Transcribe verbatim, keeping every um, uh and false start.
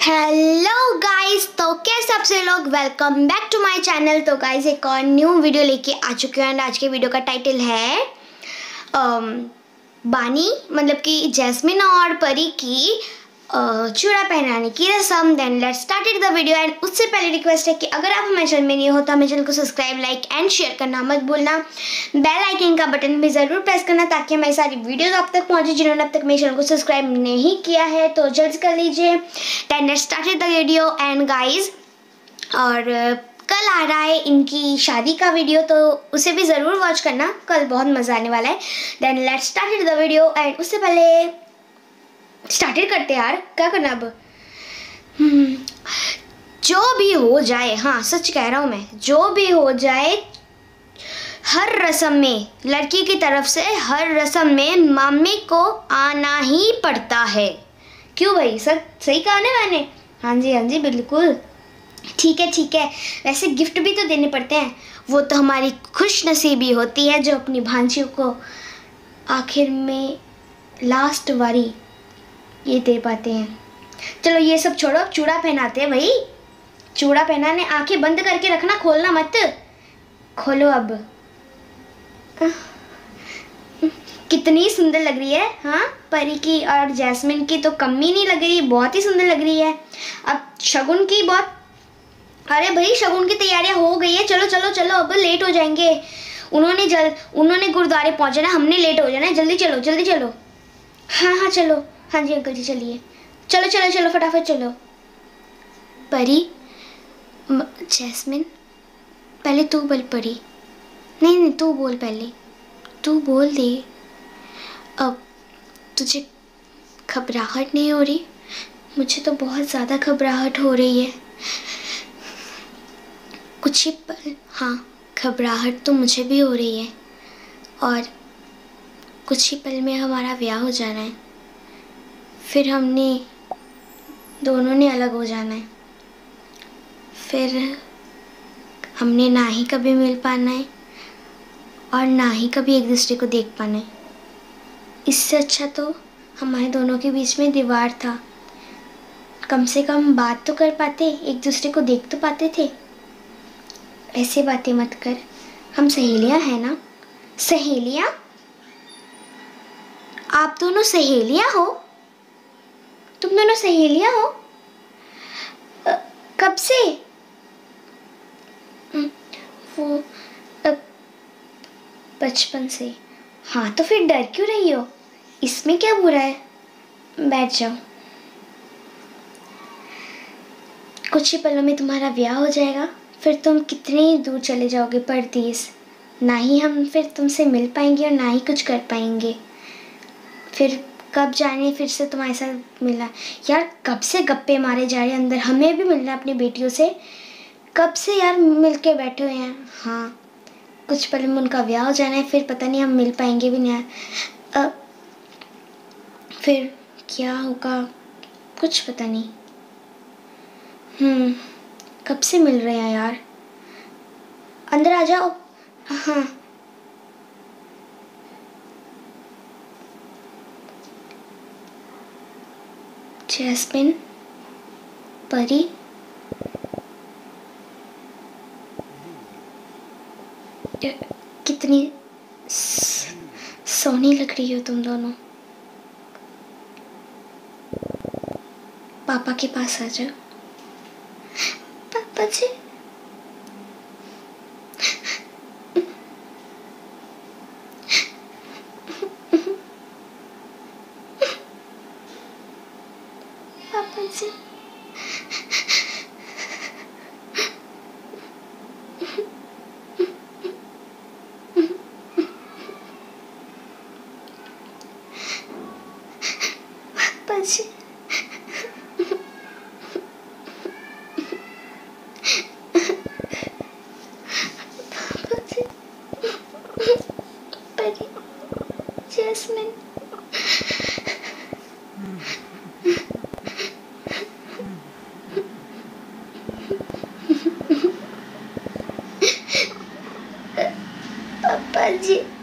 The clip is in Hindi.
हेलो गाइस, तो कैसे आप सभी लोग, welcome back to my channel. तो गाइस एक और न्यू वीडियो लेके आ चुके हैं एंड आज के वीडियो का टाइटल है um, बानी मतलब कि जैस्मिन और परी की uh, चूड़ा पहनाने की रस्म। Then let's start the video. And उससे पहले रिक्वेस्ट है कि अगर आप हमारे चैनल में नहीं हो तो हमारे चैनल को सब्सक्राइब, लाइक एंड शेयर करना मत भूलना। बेल आइकन का बटन भी ज़रूर प्रेस करना ताकि हमारी सारी वीडियोस आप तक पहुंचे। जिन्होंने अब तक मेरे चैनल को सब्सक्राइब नहीं किया है तो जल्द कर लीजिए। Then let's start the video. And guys और कल आ रहा है इनकी शादी का वीडियो, तो उसे भी ज़रूर वॉच करना, कल बहुत मज़ा आने वाला है। Then let's start the video. And उससे पहले स्टार्टेड करते यार, क्या करना अब। hmm, जो भी हो जाए, हाँ सच कह रहा हूँ मैं, जो भी हो जाए हर रस्म में लड़की की तरफ से हर रस्म में मम्मी को आना ही पड़ता है। क्यों भाई, सर सही कहा ना मैंने? हाँ जी हाँ जी बिल्कुल ठीक है ठीक है। वैसे गिफ्ट भी तो देने पड़ते हैं, वो तो हमारी खुश नसीबी होती है जो अपनी भांजियों को आखिर में लास्ट बारी ये दे पाते हैं। चलो ये सब छोड़ो, अब चूड़ा पहनाते हैं भाई। चूड़ा पहनाने, आंखें बंद करके रखना, खोलना मत। खोलो अब। कितनी सुंदर लग रही है, हाँ परी की और जैस्मिन की तो कमी नहीं लग रही, बहुत ही सुंदर लग रही है। अब शगुन की बहुत, अरे भाई शगुन की तैयारियां हो गई है, चलो चलो चलो, अब लेट हो जाएंगे। उन्होंने जल उन्होंने गुरुद्वारे पहुंचना, हमने लेट हो जाना है। जल्दी चलो जल्दी चलो। हाँ हाँ चलो, हाँ जी अंकल जी चलिए, चलो चलो चलो फटाफट चलो। परी, जैस्मिन पहले तू बोल। परी नहीं नहीं तू बोल, पहले तू बोल दे। अब तुझे घबराहट नहीं हो रही? मुझे तो बहुत ज़्यादा घबराहट हो रही है। कुछ ही पल, हाँ घबराहट तो मुझे भी हो रही है। और कुछ ही पल में हमारा ब्याह हो जाना है, फिर हमने दोनों ने अलग हो जाना है, फिर हमने ना ही कभी मिल पाना है और ना ही कभी एक दूसरे को देख पाना है। इससे अच्छा तो हमारे दोनों के बीच में दीवार था, कम से कम बात तो कर पाते, एक दूसरे को देख तो पाते थे। ऐसे बातें मत कर, हम सहेलियां हैं ना। सहेलियां? आप दोनों सहेलियां हो? तुम दोनों सहेलियां हो? अ, कब से? वो बचपन से। हाँ तो फिर डर क्यों रही हो, इसमें क्या बुरा है? बैठ जाओ। कुछ ही पलों में तुम्हारा ब्याह हो जाएगा, फिर तुम कितनी दूर चले जाओगे परदेस। ना ही हम फिर तुमसे मिल पाएंगे और ना ही कुछ कर पाएंगे। फिर कब जाने फिर से तुम्हारे साथ मिला। यार कब से गप्पे मारे जा रहे हैं अंदर, हमें भी मिलना है अपनी बेटियों से। कब से यार मिल के बैठे हुए हैं। हाँ कुछ पल में उनका ब्याह हो जाना है, फिर पता नहीं हम मिल पाएंगे भी नहीं। अब फिर क्या होगा कुछ पता नहीं। हम्म कब से मिल रहे हैं यार, अंदर आ जाओ। हाँ जैस्मिन, परी, कितनी सोनी लग रही हो तुम दोनों। पापा के पास आ जाओ। पापा जी, पापा जी, पापा जी, परी, जैस्मिन। पापा जी